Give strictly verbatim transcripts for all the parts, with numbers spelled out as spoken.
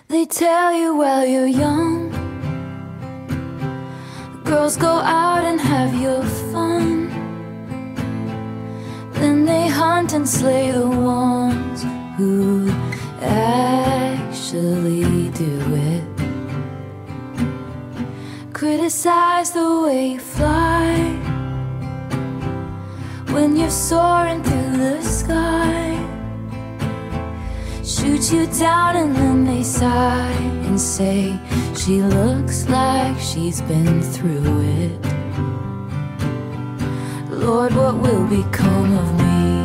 They tell you while you're young, girls go out and have your fun. Then they hunt and slay the ones who actually do it. Criticize the way you fly when you're soaring through the sky. Shoot you down and then they sigh and say, she looks like she's been through it. Lord, what will become of me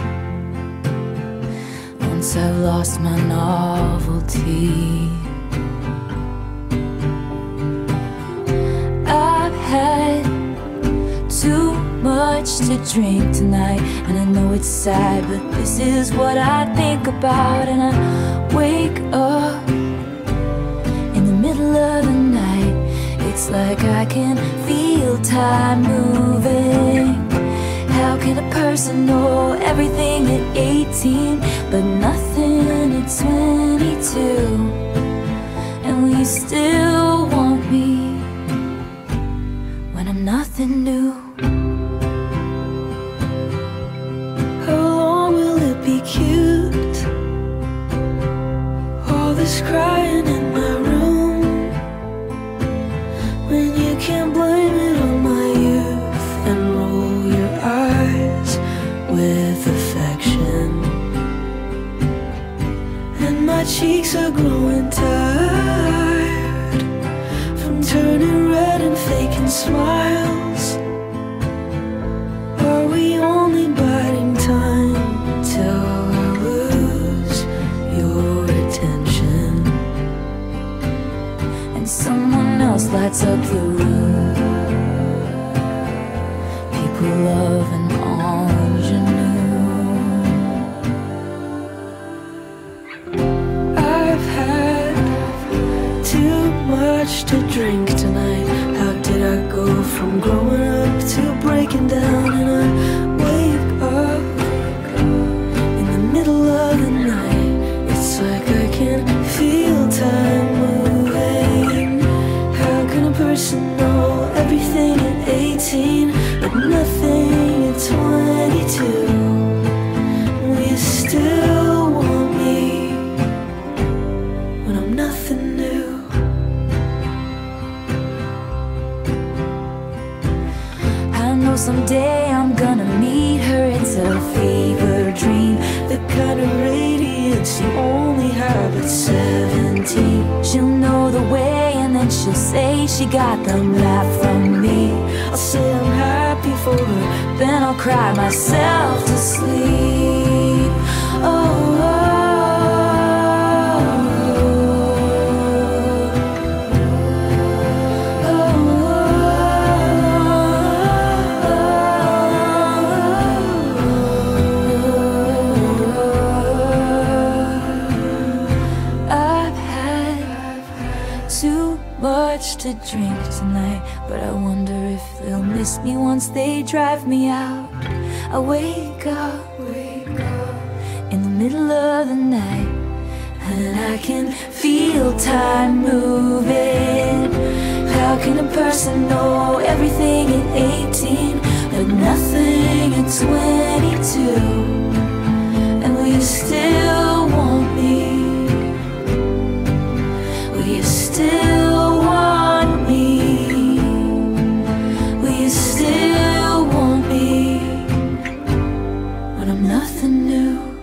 once I've lost my novelty? I've had too much to drink tonight, and I know it's sad, but this is what I think about. And I wake up in the middle of the night. It's like I can feel time moving. How can a person know everything at eighteen but nothing at twenty-two? And will you still want me when I'm nothing new? Cute, all this crying in my room, when you can't blame it on my youth and roll your eyes with affection. And my cheeks are growing tired from turning red and faking smiles. Are we only biding time till I lose your attention and someone else lights up the room? People love an ingenue. I've had too much to drink tonight. How did I go from growing up to breaking down? And I wake up in the middle of the night. It's like I can feel time moving. How can a person know everything at eighteen but nothing at twenty-two? Will you still want me when I'm nothing new? I know someday I'm gonna meet her. It's a fever dream, the kind of radiance you only have at seventeen. She'll know the way and then she'll say she got the map from me. I'll say I'm happy for her, then I'll cry myself to sleep. Oh, oh. Too much to drink tonight, but I wonder if they'll miss me once they drive me out. I wake up, wake up in the middle of the night, and I can feel time moving. How can a person know everything at eighteen but nothing at twenty-two? And will you still want me? Will you still want me? Will you still want me when I'm nothing new?